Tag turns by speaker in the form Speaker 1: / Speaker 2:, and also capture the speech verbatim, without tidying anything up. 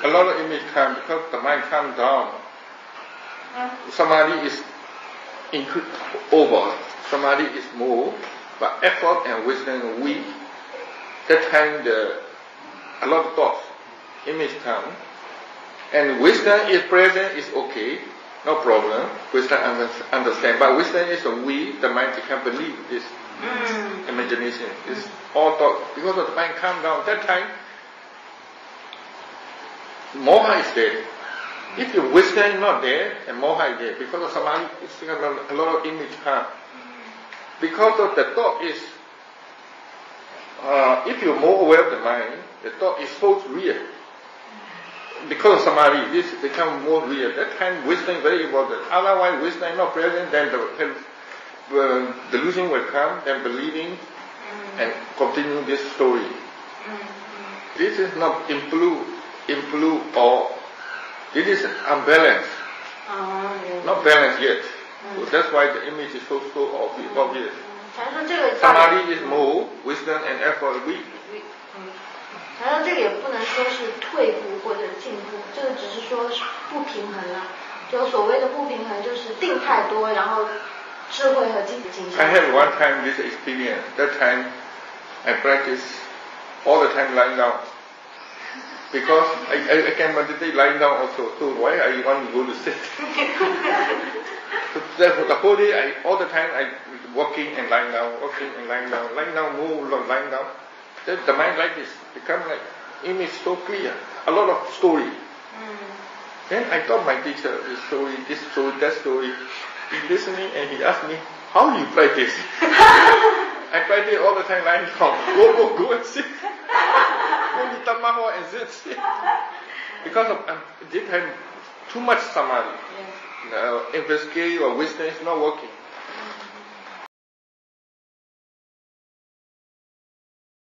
Speaker 1: a lot of image come because the mind calms down. Samadhi is increased over. Samadhi is more, but effort and wisdom are weak. That time the a lot of thoughts, image come, and wisdom is present is okay, no problem. Wisdom understand, but wisdom is weak. The mind can believe this mm. imagination. It's all thought because of the mind calm down. That time, moha is there. If your wisdom is not there, and moha is there, because of samadhi, it's a lot of image come. Because of the thought is, uh, if you're more aware of the mind, the thought is so real. Because of samadhi, this becomes more real. That time, wisdom is very important. Otherwise, wisdom is not present, then the, the delusion will come, then believing, and continue this story. This is not improve, improve or this is unbalanced, uh, yeah. Not balanced yet. Mm. So that's why the image is so so obvious. obvious. Mm. Samadhi is more, wisdom and effort weak.
Speaker 2: 他说这个也不能说是退步或者进步，这个只是说不平衡啦。就所谓的不平衡，就是定太多，然后智慧和精精神。
Speaker 1: I had one time this experience. That time I practice all the time lying down. Because I, I, I can meditate lying down also, so why I want to go to sit? So therefore, the whole day, I, all the time, I walking and lying down, walking and lying down, lying down, move, lying down. Then the mind like this, become like image so clear, a lot of story. Mm. Then I taught my teacher this story, this story, that story. He listening and he asked me, how do you practice? I practice all the time lying down. Go, go, go and sit. And sit. Because of um, this time, too much samadhi. Yeah. Uh, investigate or wisdom is not working.